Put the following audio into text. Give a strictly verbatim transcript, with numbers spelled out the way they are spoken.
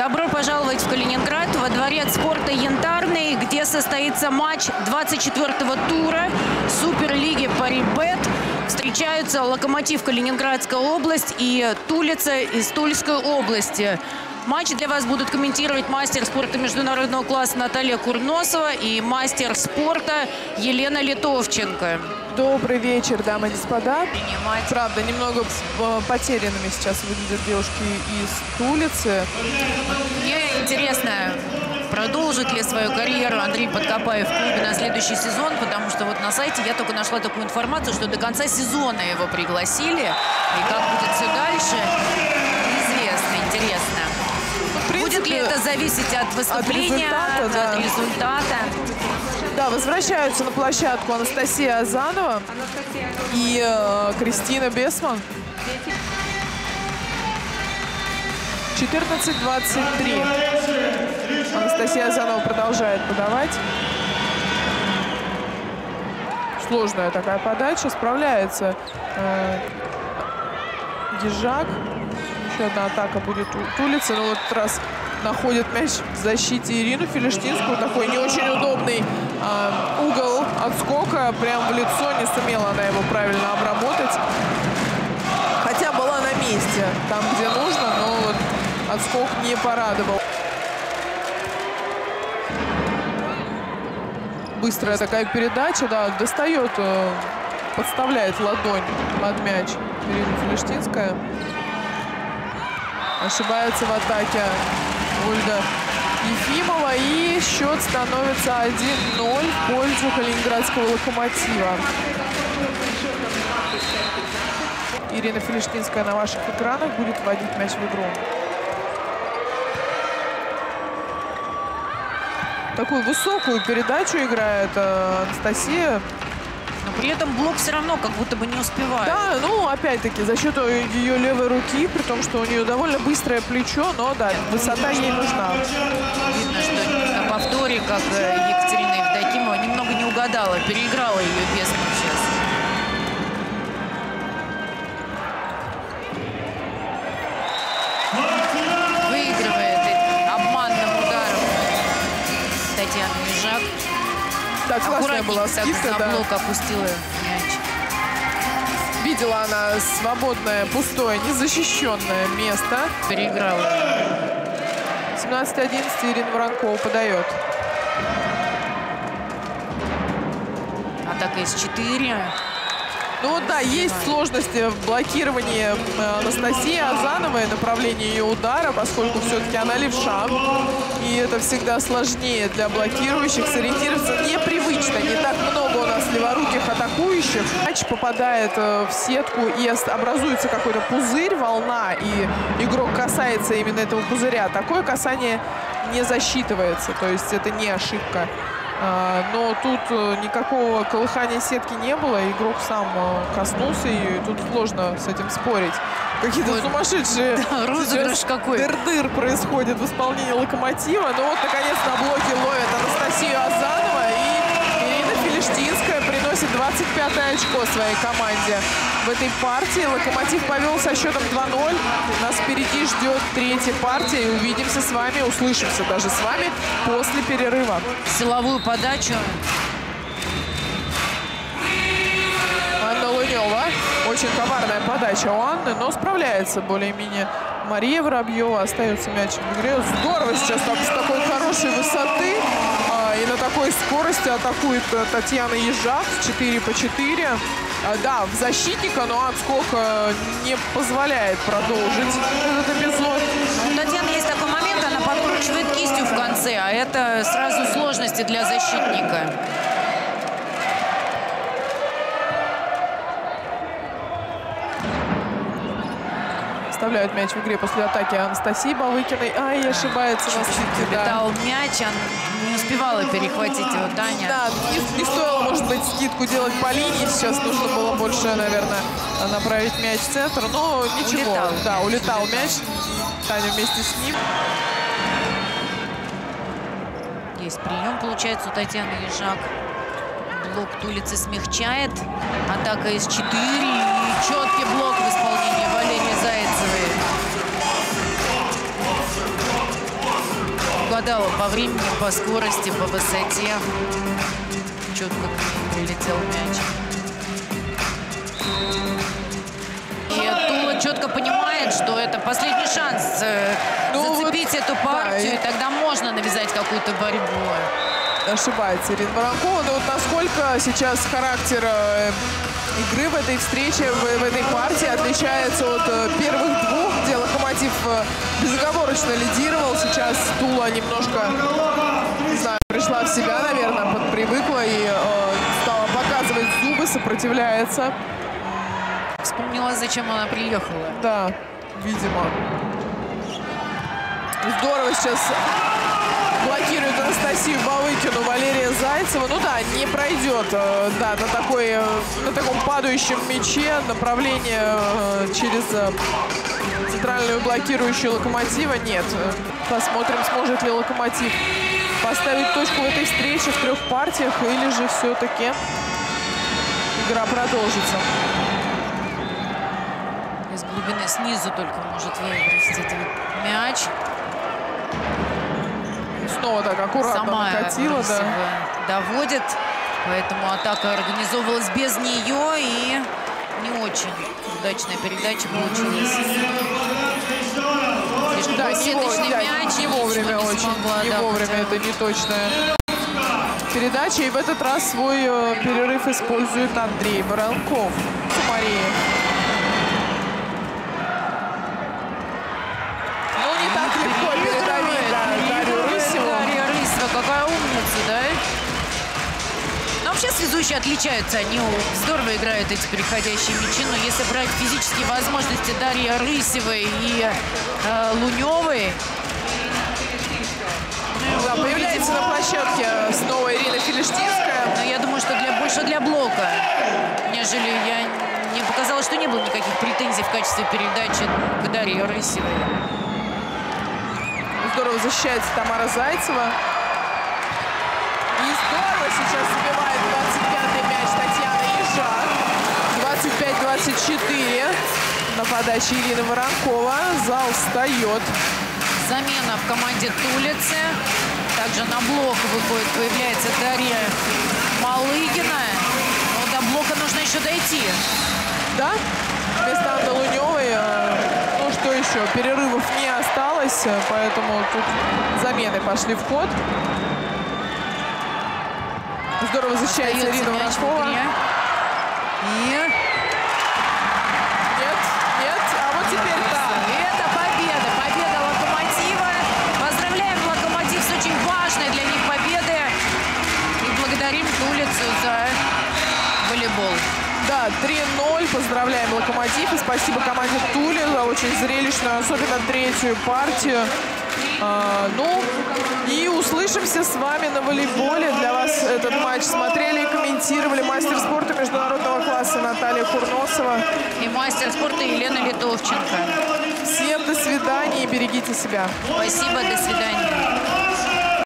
Добро пожаловать в Калининград, во дворец спорта «Янтарный», где состоится матч двадцать четвёртого тура Суперлиги Парибет. Встречаются «Локомотив» Калининградская область и «Тулица» из Тульской области. Матч для вас будут комментировать мастер спорта международного класса Наталья Курносова и мастер спорта Елена Литовченко. Добрый вечер, дамы и господа. Принимать. Правда, немного потерянными сейчас выглядят девушки из Тулицы. Мне интересно, продолжит ли свою карьеру Андрей Подкопаев в клубе на следующий сезон, потому что вот на сайте я только нашла такую информацию, что до конца сезона его пригласили. И как будет все дальше, неизвестно, интересно. В принципе, будет ли это зависеть от выступления, от результата? от, Да. от результата? Да, возвращаются на площадку Анастасия Азанова и э, Кристина Бесман. четырнадцать двадцать три. Анастасия Азанова продолжает подавать. Сложная такая подача. Справляется э, Ежак. Еще одна атака будет у Тулицы. Но в этот раз находит мяч в защите Ирину Филиштинскую. Такой не очень удобный э, угол отскока. Прям в лицо. Не сумела она его правильно обработать. Хотя была на месте, там, где нужно, но вот отскок не порадовал. Быстрая такая передача, да, достает, э, подставляет ладонь под мяч Ирина Филиштинская. Ошибается в атаке Ольга Ефимова. И счет становится один ноль в пользу калининградского «Локомотива». Ирина Филиштинская на ваших экранах будет вводить мяч в игру. Такую высокую передачу играет э, Анастасия. Но при этом блок все равно как будто бы не успевает. Да, ну опять-таки за счет ее левой руки, при том, что у нее довольно быстрое плечо, но да, высота ей нужна. Видно, что на повторе, как Екатерина Евдокимова, немного не угадала, переиграла ее Бесман сейчас. Выигрывает обманным ударом Татьяна Ежак. Так, классная была Аккуратненько скидка, на да. блок опустила мяч. Видела она свободное, пустое, незащищенное место. Переиграла. семнадцать одиннадцать Ирина Воронкова подает. Атака из четыре. Ну вот да, есть сложности в блокировании Анастасии Азановой, направлении ее удара, поскольку все-таки она левша. И это всегда сложнее для блокирующих. Сориентироваться непривычно. Не так много у нас леворуких атакующих. Мяч попадает в сетку и образуется какой-то пузырь, волна, и игрок касается именно этого пузыря. Такое касание не засчитывается, то есть это не ошибка. Но тут никакого колыхания сетки не было. Игрок сам коснулся ее, и тут сложно с этим спорить. Какие-то вот сумасшедшие да, розыгрыш какой. дыр-дыр происходит в исполнении «Локомотива». Но вот, наконец, на блоке ловит Анастасию Азанова. И Ирина Филиштинская приносит двадцать пятое очко своей команде в этой партии. «Локомотив» повел со счетом два ноль. Нас впереди ждет третья партия. И увидимся с вами, услышимся даже с вами после перерыва. Силовую подачу. Анна Лунева. Очень коварная подача у Анны, но справляется более-менее. Мария Воробьева. Остается мяч в игре. Здорово сейчас так, с такой хорошей высоты а, и на такой скорости атакует Татьяна Ежак. четыре по четыре. А, да, в защитника, но отскок а, не позволяет продолжить этот эпизод. У Татьяны есть такой момент, она подкручивает кистью в конце, а это сразу сложности для защитника. Оставляют мяч в игре после атаки Анастасии Бавыкиной. Ай, ошибается на скидке. Летал мяч, она не успевала перехватить его Таня. Да, не, не стоило, может быть, скидку делать по линии. Сейчас нужно было больше, наверное, направить мяч в центр. Но ничего. Улетал. Да, улетал мяч. Таня вместе с ним. Есть прием, получается, у Татьяны Ежак. Блок Тулицы смягчает. Атака из четыре. И четкий блок в исполнении Валерии Зайцевой. угадала по времени, по скорости, по высоте. Четко прилетел мяч. И Тула четко понимает, что это последний шанс э, ну, зацепить вот, эту партию, да, и тогда можно навязать какую-то борьбу. Ошибается Ирина Воронкова. Но вот насколько сейчас характер э, игры в этой встрече, в, в этой партии отличается от э, первых двух, где Локомотив э, безоговорочно лидировал. Сейчас Тула немножко, не знаю, пришла в себя, наверное, подпривыкла и э, стала показывать зубы, сопротивляется. Вспомнила, зачем она приехала. Да, видимо. Здорово сейчас блокирует Анастасию Балыкину Валерия Зайцева. Ну да, не пройдет, да, на, такой, на таком падающем мяче направление через центральную блокирующую Локомотива нет. Посмотрим, сможет ли Локомотив поставить точку в этой встрече в трех партиях, или же все-таки игра продолжится. Из глубины снизу только может выиграть этот мяч. Снова так аккуратно сама накатила, да. доводит. Поэтому атака организовывалась без нее. И не очень удачная передача получилась. Слишком да, не, вовремя, мяч, не вовремя не очень. Смогла, не да, вовремя, это не точная передача. И в этот раз свой э, перерыв использует Андрей Воронков. Мария. Ну, не так легко передавить, да, Дарью Рысеву. Дарья Рысева, какая умница, да? Но вообще связующие отличаются. Они здорово играют эти переходящие мячи. Но если брать физические возможности Дарьи Рысевой и э, Луневой... Да, появляется на площадке снова Ирина Филиштинская. Но я думаю, что для, больше для блока, нежели я... Мне показалось, что не было никаких претензий в качестве передачи к Дарье Рысевой. Здорово защищается Тамара Зайцева. И здорово сейчас забивает двадцать пятый мяч Татьяна Ежак. двадцать пять двадцать четыре. На подаче Ирины Воронкова. Зал встает. Замена в команде Тулицы. Также на блок выходит, появляется Дарья Малыгина. Но до блока нужно еще дойти. Да, вместо Анны Луневой, ну что еще, перерывов не осталось, поэтому тут замены пошли в ход. Здорово защищается Ирина Воронкова. И... Нет, нет, а вот теперь да. Это победа, победа Локомотива. Поздравляем Локомотив с очень важной для них победой. И благодарим Тулицу за волейбол. Да, три ноль. Поздравляем Локомотив. И спасибо команде Тули за очень зрелищную, особенно третью партию. А, ну, и услышимся с вами на волейболе. Для вас этот матч смотрели и комментировали мастер спорта международного класса Наталья Курносова. И мастер спорта Елена Литовченко. Всем до свидания и берегите себя. Спасибо, до свидания.